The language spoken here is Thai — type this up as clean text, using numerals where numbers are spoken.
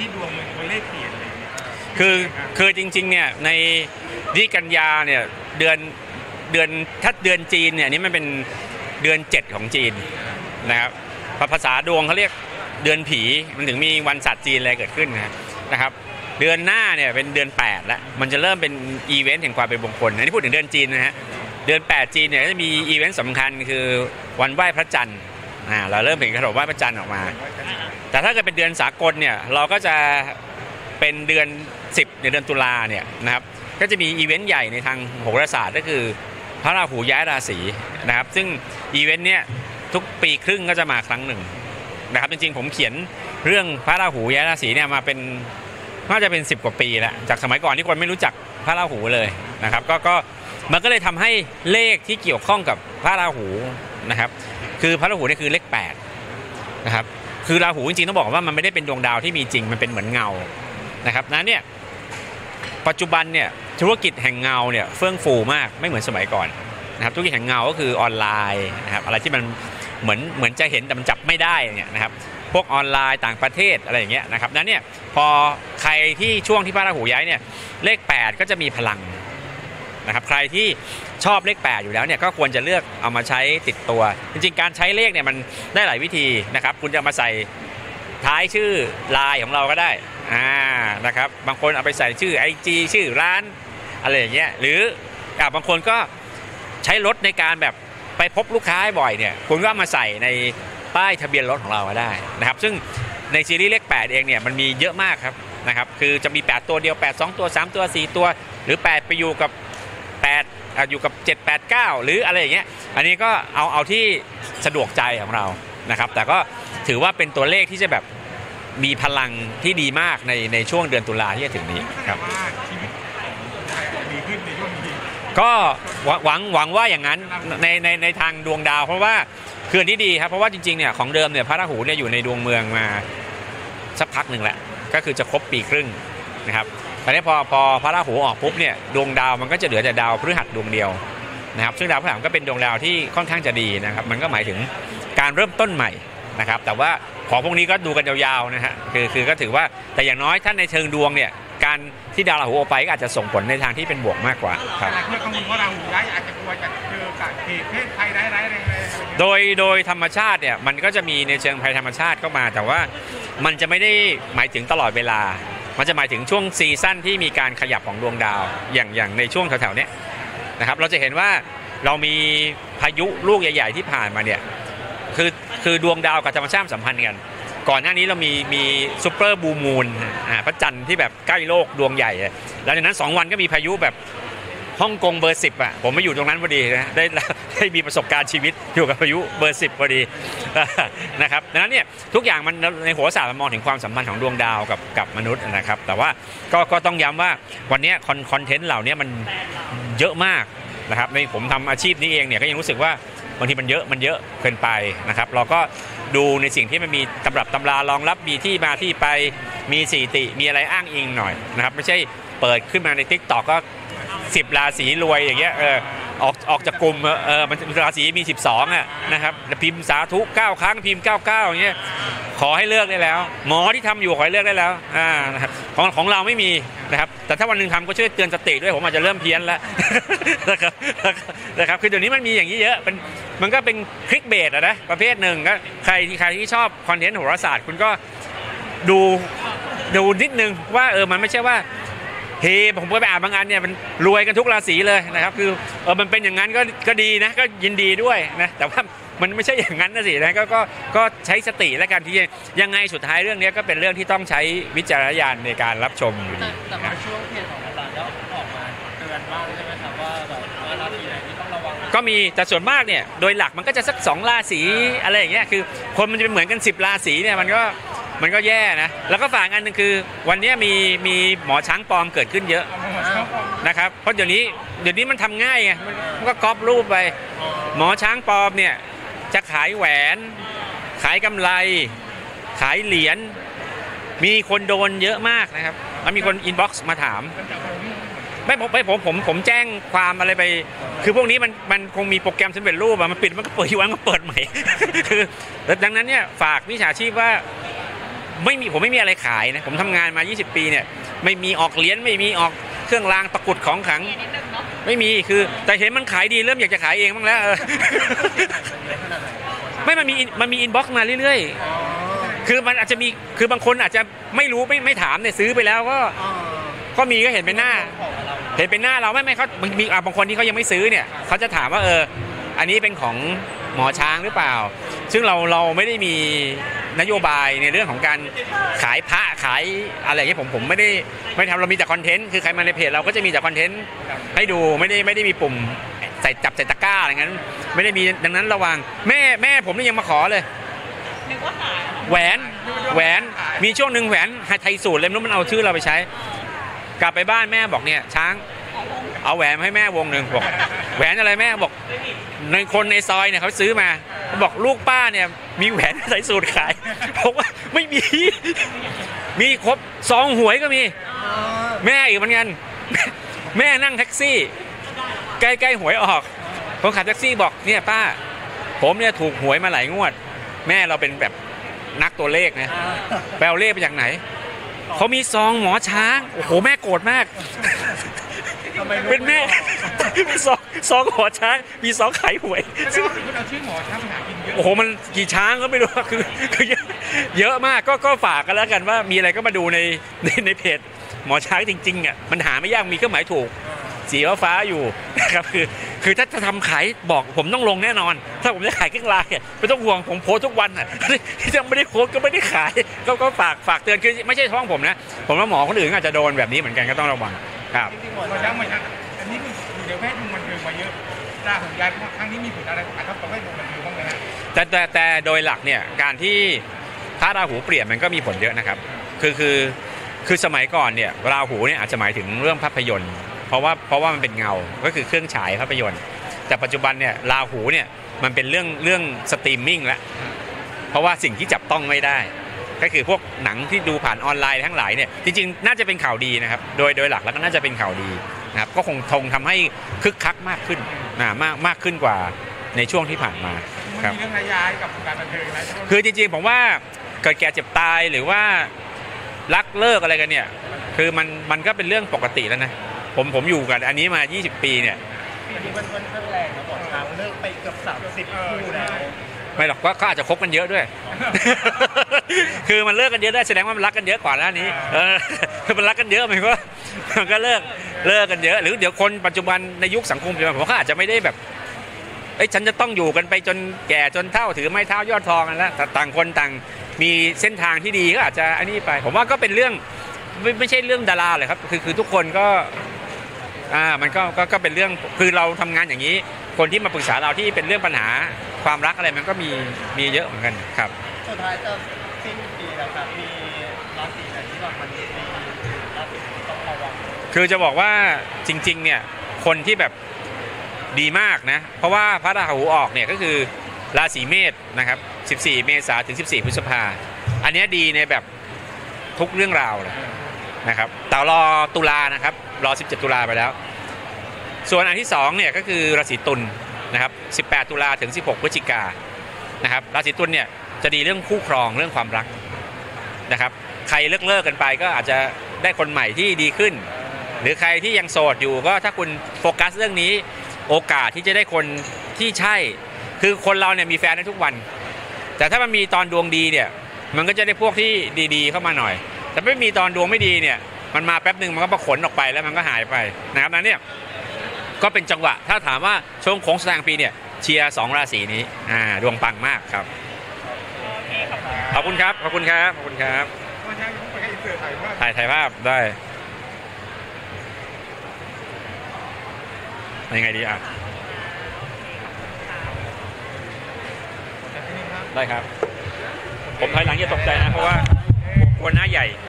ที่ดวงมันตัวเลขเปลี่ยนเลยคือจริงๆเนี่ยในที่กันยาเนี่ยเดือนถ้าเดือนจีนเนี่ยนี่มันเป็นเดือน7ของจีนนะครับภาษาดวงเขาเรียกเดือนผีมันถึงมีวันศาสตร์จีนอะไรเกิดขึ้นนะครับเดือนหน้าเนี่ยเป็นเดือน8แล้วมันจะเริ่มเป็นอีเวนต์แห่งความเป็นมงคลอันนี้พูดถึงเดือนจีนนะฮะเดือน8จีนเนี่ยจะมีอีเวนต์สำคัญคือวันไหว้พระจันทร์เราเริ่มเห็นขนมไหว้พระจันทร์ออกมาแต่ถ้าเกิดเป็นเดือนสากลเนี่ยเราก็จะเป็นเดือน10ในเดือนตุลาเนี่ยนะครับก็จะมีอีเวนต์ใหญ่ในทางโหราศาสตร์ก็คือพระราหูย้ายราศีนะครับซึ่งอีเวนต์เนี้ยทุกปีครึ่งก็จะมาครั้งหนึ่งนะครับจริงๆผมเขียนเรื่องพระราหูย้ายราศีเนี่ยมาเป็นน่าจะเป็น10กว่าปีแล้วจากสมัยก่อนที่คนไม่รู้จักพระราหูเลยนะครับก็มันก็เลยทำให้เลขที่เกี่ยวข้องกับพระราหูนะครับคือพระราหูนี่คือเลข8นะครับคือราหูจริงๆต้องบอกว่ามันไม่ได้เป็นดวงดาวที่มีจริงมันเป็นเหมือนเงานะครับนั้นเนี่ยปัจจุบันเนี่ยธุรกิจแห่งเงาเนี่ยเฟื่องฟูมากไม่เหมือนสมัยก่อนนะครับธุรกิจแห่งเงาก็คือออนไลน์นะครับอะไรที่มันเหมือนจะเห็นแต่มันจับไม่ได้เนี่ยนะครับพวกออนไลน์ต่างประเทศอะไรอย่างเงี้ยนะครับนั้นเนี่ยพอใครที่ช่วงที่พระราหูย้ายเนี่ยเลข8ก็จะมีพลังนะครับใครที่ชอบเลข8อยู่แล้วเนี่ยก็ควรจะเลือกเอามาใช้ติดตัวจริงๆการใช้เลขเนี่ยมันได้หลายวิธีนะครับคุณจะมาใส่ท้ายชื่อไลน์ของเราก็ได้นะครับบางคนเอาไปใส่ชื่อ IG ชื่อร้านอะไรอย่างเงี้ยหรือบางคนก็ใช้รถในการแบบไปพบลูกค้าบ่อยเนี่ยคุณก็มาใส่ในป้ายทะเบียนรถของเราก็ได้นะครับซึ่งในซีรีส์เลข8เองเนี่ยมันมีเยอะมากครับนะครับคือจะมี8ตัวเดียว8 2ตัว3ตัว4ตัวหรือ8ไปอยู่กับ8อยู่กับ7 8 9หรืออะไรอย่างเงี้ยอันนี้ก็เอาที่สะดวกใจของเรานะครับแต่ก็ถือว่าเป็นตัวเลขที่จะแบบมีพลังที่ดีมากในช่วงเดือนตุลาที่จะถึงนี้ครับก็หวังว่าอย่างนั้นในทางดวงดาวเพราะว่าคืนนี้ดีครับเพราะว่าจริงๆเนี่ยของเดิมเนี่ยพระราหูเนี่ยอยู่ในดวงเมืองมาสักพักหนึ่งแหละก็คือจะครบปีครึ่งนะครับตอนนี้พอพระราหูออกปุ๊บเนี่ยดวงดาวมันก็จะเหลือแต่ดาวพฤหัสดวงเดียวนะครับซึ่งดาวพฤหัสก็เป็นดวงดาวที่ค่อนข้างจะดีนะครับมันก็หมายถึงการเริ่มต้นใหม่นะครับแต่ว่าของพวกนี้ก็ดูกันยาวๆนะฮะคือก็ถือว่าแต่อย่างน้อยท่านในเชิงดวงเนี่ยการที่ดาวราหูออกไปก็อาจจะส่งผลในทางที่เป็นบวกมากกว่าครับเมื่อกังวลว่าราหูย้ายอาจจะกลัวจะเจอกับเหตุเพศภัยร้ายๆโดยธรรมชาติเนี่ยมันก็จะมีในเชิงภัยธรรมชาติเข้ามาแต่ว่ามันจะไม่ได้หมายถึงตลอดเวลามันจะหมายถึงช่วงซีซั่นที่มีการขยับของดวงดาวอย่างในช่วงแถวๆนี้นะครับเราจะเห็นว่าเรามีพายุลูกใหญ่ๆที่ผ่านมาเนี่ยคือดวงดาวกับธรรมชาติสัมพันธ์กันก่อนหน้านี้เรามีซุปเปอร์บูมูนพระจันทร์ที่แบบใกล้โลกดวงใหญ่แล้วจากนั้น2วันก็มีพายุแบบฮ่องกงเบอร์10ผมมาอยู่ตรงนั้นพอดีนะได้มีประสบการณ์ชีวิตอยู่กับพายุเบอร์10พอดีนะครับดังนั้นเนี่ยทุกอย่างมันในโหราศาสตร์มันมองถึงความสัมพันธ์ของดวงดาวกับมนุษย์นะครับแต่ว่าก็ต้องย้ำว่าวันนี้คอนเทนต์เหล่านี้มันเยอะมากนะครับในผมทำอาชีพนี้เองเนี่ยก็ยังรู้สึกว่าบางทีมันเยอะเกินไปนะครับเราก็ดูในสิ่งที่มันมีตำรับตำรารองรับมีที่มาที่ไปมีสถิติมีอะไรอ้างอิงหน่อยนะครับไม่ใช่เปิดขึ้นมาใน TikTok ก็10ราศีรวยอย่างเงี้ยออกจากกลุ่มมันราศีมี12นะครับพิมพ์สาธุ9ครั้งพิมพ์99อย่างเงี้ยขอให้เลิกได้แล้วหมอที่ทำอยู่ขอให้เลิกได้แล้วนะครับของเราไม่มีนะครับแต่ถ้าวันนึงทำก็ช่วยเตือนสติด้วยผมอาจจะเริ่มเพี้ยนแล้วนะครับคือเดี๋ยวนี้มันมีอย่างนี้เยอะมันก็เป็นคลิกเบสนะประเภทหนึ่งก็ใครที่ชอบคอนเทนต์โหราศาสตร์คุณก็ดูนิดนึงว่ามันไม่ใช่ว่าผมก็ไปอ่านบางอันเนี่ยมันรวยกันทุกราศีเลยนะครับคือมันเป็นอย่างนั้นก็ดีนะก็ยินดีด้วยนะแต่ว่ามันไม่ใช่อย่างนั้นนะสินะก็ใช้สติและการที่ยังไงสุดท้ายเรื่องนี้ก็เป็นเรื่องที่ต้องใช้วิจารณญาณในการรับชมอยู่ดีแต่บางช่วงเพจของอาจารย์ก็ออกมาเตือนบ้างใช่ไหมครับว่าแบบราศีไหนที่ต้องระวังก็มีแต่ส่วนมากเนี่ยโดยหลักมันก็จะสัก2ราศีอะไรอย่างเงี้ยคือคนมันจะเป็นเหมือนกัน10ราศีเนี่ยมันก็แย่นะแล้วก็ฝากอันนึงคือวันนี้มีหมอช้างปลอมเกิดขึ้นเยอะนะครับเพราะเดี๋ยวนี้มันทำง่ายไงมันก็ก๊อปรูปไปหมอช้างปลอมเนี่ยจะขายแหวนขายกำไรขายเหรียญมีคนโดนเยอะมากนะครับแล้วมีคนอินบ็อกซ์มาถามผมแจ้งความอะไรไปคือพวกนี้มันคงมีโปรแกรมสำเร็จรูปมันปิดมันก็เปิดวันก็เปิดใหม่คือดังนั้นเนี่ยฝากวิชาชีพว่าผมไม่มีอะไรขายนะผมทำงานมา20 ปีเนี่ยไม่มีออกเหรียญไม่มีออกเครื่องรางตะกรุดของขลังไม่มีคือแต่เห็นมันขายดีเริ่มอยากจะขายเองบ้างแล้วไม่มันมีอินบ็อกซ์มาเรื่อยๆคือมันอาจจะมีคือบางคนอาจจะไม่รู้ไม่ถามเนี่ยซื้อไปแล้วก็มีก็เห็นเป็นหน้าเราไม่เขามีบางคนที่เขายังไม่ซื้อเนี่ยเขาจะถามว่าอันนี้เป็นของหมอช้างหรือเปล่าซึ่งเราไม่ได้มีนโยบายในเรื่องของการขายพระขายอะไรอย่างเงี้ยผมไม่ทำเรามีแต่คอนเทนต์คือใครมาในเพจเราก็จะมีแต่คอนเทนต์ให้ดูไม่ได้มีปุ่มจับใส่ตะกร้าอะไรงั้นไม่ได้มีดังนั้นระวังแม่ผมนี่ยังมาขอเลยแหวนมีช่วงหนึ่งแหวนไทยสูตรเลยไม่รู้มันเอาชื่อเราไปใช้กลับไปบ้านแม่บอกเนี่ยช้างเอาแหวนให้แม่วงหนึ่งบอกแหวนอะไรแม่บอกในคนในซอยเนี่ยเขาซื้อมาบอกลูกป้าเนี่ยมีแหวนใส่สูตรขายบอกว่าไม่มีครบซองหวยก็มีแม่อีกเหมือนกันแม่นั่งแท็กซี่ใกล้หวยออกคนขับแท็กซี่บอกเนี่ยป้าผมเนี่ยถูกหวยมาหลายงวดแม่เราเป็นแบบนักตัวเลขนะแปลเลขไปจากไหนเขามีซองหมอช้างโอ้โหแม่โกรธมากเป็นแม่ซองหมอช้างมีซองขายหวยซึ่งเราชื่อหมอช้างหากินเยอะโอ้โหมันกี่ช้างก็ไม่รู้คือเยอะมากก็ฝากกันแล้วกันว่ามีอะไรก็มาดูในเพจหมอช้างจริงๆอ่ะมันหาไม่ยากมีเครื่องหมายถูกสีฟ้าอยู่นะครับคือถ้าจะทำขายบอกผมต้องลงแน่นอนถ้าผมจะขายเครื่องรางเนี่ยไม่ต้องห่วงผมโพสทุกวันอ่ะที่ยังไม่ได้โพสก็ไม่ได้ขายก็ฝากเตือนคือไม่ใช่ท้องผมนะผมว่าหมอคนอื่นอาจจะโดนแบบนี้เหมือนกันก็ต้องระวังครับหมอช้างอันนี้คือเดี๋ยวแพทย์ดูมันเกินมาเยอะตาของยายครั้งนี้มีผลอะไรกระทบต่อให้ดูมันเกินบ้างไหมฮะแต่โดยหลักเนี่ยการที่พระราหูเปลี่ยนมันก็มีผลเยอะนะครับคือสมัยก่อนเนี่ยราหูเนี่ยอาจจะหมายถึงเรื่องภาพยนตร์เพราะว่ามันเป็นเงาก็คือเครื่องฉายภาพยนตร์แต่ปัจจุบันเนี่ยราหูเนี่ยมันเป็นเรื่องสตรีมมิ่งแล้วเพราะว่าสิ่งที่จับต้องไม่ได้ก็คือพวกหนังที่ดูผ่านออนไลน์ทั้งหลายเนี่ยจริงๆน่าจะเป็นข่าวดีนะครับโดยหลักแล้วก็น่าจะเป็นข่าวดีนะครับก็คงทำให้คึกคักมากขึ้นมากขึ้นกว่าในช่วงที่ผ่านมาครับมีเรื่องระยะกับการบันเทิงอะไรคือจริงๆผมว่าเกิดแก่เจ็บตายหรือว่ารักเลิกอะไรกันเนี่ยคือมันก็เป็นเรื่องปกติแล้วนะผมอยู่กับอันนี้มา20 ปีเนี่ยมันแรงนะบอกช้างเลิกไปเกือบ30 คู่แล้วไม่หรอกก็อาจจะคบกันเยอะด้วย คือมันเลิกกันเยอะได้แสดงว่ามันรักกันเยอะกว่าแล้วนี้มันรักกันเยอะมันก็เลิกกันเยอะหรือเดี๋ยวคนปัจจุบันในยุคสังคมปัจจุบันผมก็อาจจะไม่ได้แบบฉันจะต้องอยู่กันไปจนแก่จนเฒ่าถือไม้เท้ายอดทองกันแล้วแต่ต่างคนต่างมีเส้นทางที่ดีก็อาจจะอันนี้ไปผมว่าก็เป็นเรื่องไม่ใช่เรื่องดาราเลยครับคือทุกคนก็มันก็เป็นเรื่องคือเราทำงานอย่างนี้คนที่มาปรึกษาเราที่เป็นเรื่องปัญหาความรักอะไรมันก็มีเยอะเหมือนกันครับสุดท้ายจะสิ้นปีแล้วครับมีราศีไหนที่แบบมันมีราศีต้องระวังคือจะบอกว่าจริงๆเนี่ยคนที่แบบดีมากนะเพราะว่าพระราหูออกเนี่ยก็คือราศีเมษนะครับ14 เมษายนถึง14 พฤษภาอันนี้ดีในแบบทุกเรื่องราวเลยนะครับแต่รอตุลานะครับรอ17 ตุลาไปแล้วส่วนอันที่2เนี่ยก็คือราศีตุลนะครับ18 ตุลาถึง16 พฤศจิกายนนะครับราศีตุลเนี่ยจะดีเรื่องคู่ครองเรื่องความรักนะครับใครเลิกกันไปก็อาจจะได้คนใหม่ที่ดีขึ้นหรือใครที่ยังโสดอยู่ก็ถ้าคุณโฟกัสเรื่องนี้โอกาสที่จะได้คนที่ใช่คือคนเราเนี่ยมีแฟนได้ทุกวันแต่ถ้ามันมีตอนดวงดีเนี่ยมันก็จะได้พวกที่ดีๆเข้ามาหน่อยแต่ไม่มีตอนดวงไม่ดีเนี่ยมันมาแป๊บนึงมันก็ประขนออกไปแล้วมันก็หายไปนะครับนั้นเนี่ยก็เป็นจังหวะถ้าถามว่าช่วงโค้งสุดท้ายปีเนี่ยเชียร์2 ราศีนี้ดวงปังมากครับขอบคุณครับถ่ายภาพได้ยังไงดีได้ครับผมภายหลังอย่าตกใจนะเพราะว่าคนหน้าใหญ่